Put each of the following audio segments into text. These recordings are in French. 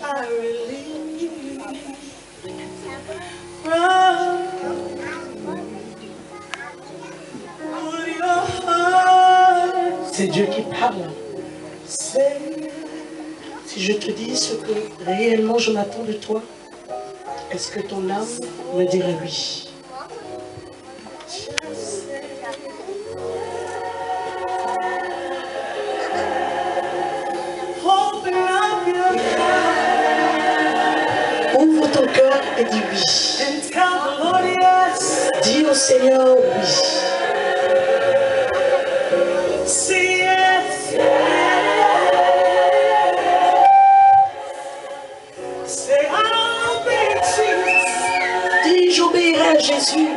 C'est Dieu qui parle. Si je te dis ce que réellement je m'attends de toi, est-ce que ton âme me dirait oui? Ouvre ton cœur et dis oui. Dis au Seigneur oui. Dis, j'obéirai à Jésus.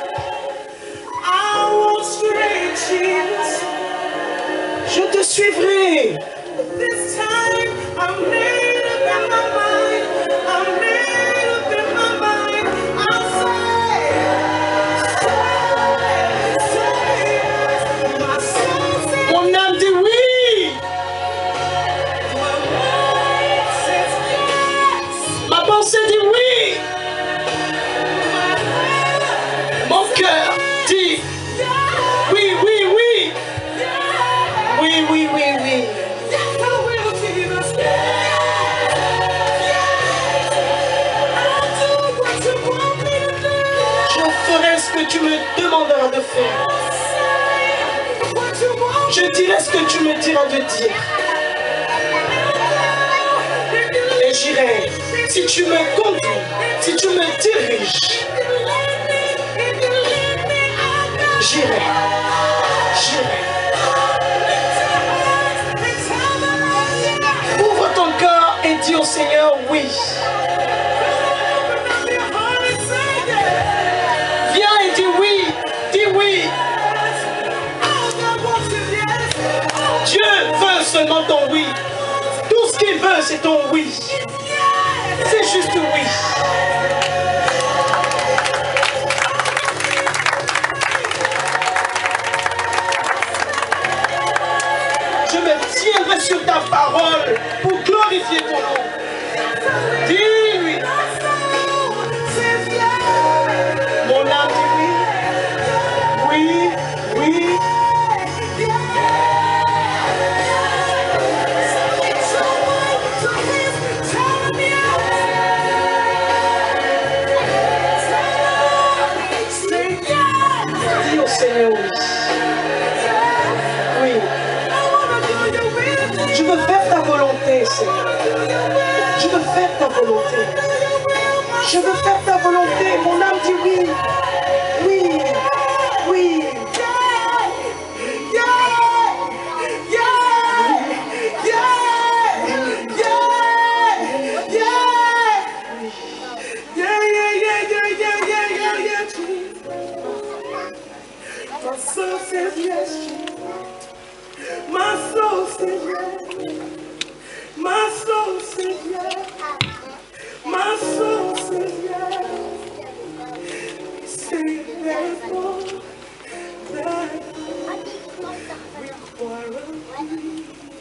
Je te suivrai. Mon âme dit oui. Ma pensée dit oui. Mon cœur dit oui, oui, oui. Oui, oui, oui, oui. Je ferai ce que tu me demanderas de faire. Je dirai ce que tu me diras de dire. Et j'irai. Si tu me conduis, si tu me diriges, j'irai. J'irai. Ouvre ton cœur et dis au Seigneur oui. Viens et dis oui. Dis oui. Dieu veut seulement ton oui. Tout ce qu'il veut, c'est ton oui. C'est juste oui. Je me tiendrai sur ta parole pour glorifier ton nom. Dis-lui. Mon âme dit oui. Oui, oui. Dis au Seigneur oui. Oui. Je veux faire ta volonté, Seigneur. Je veux faire ta volonté. Je veux faire ta volonté. Mon âme dit oui. Oui. Oui. My soul says yes. My soul says yes. My soul says yes. My soul says yes. Say there's more that require of me.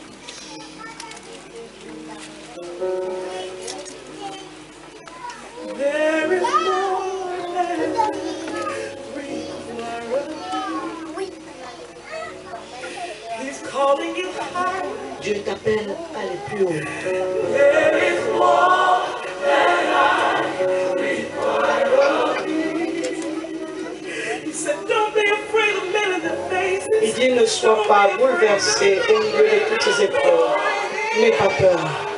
There is more that require of me. He's calling you high. Dieu t'appelle à aller plus haut. There is more than I require of me. He said, don't be afraid of men in the faces. Il dit, ne sois pas bouleversé au milieu de toutes ces épreuves. N'aie pas peur.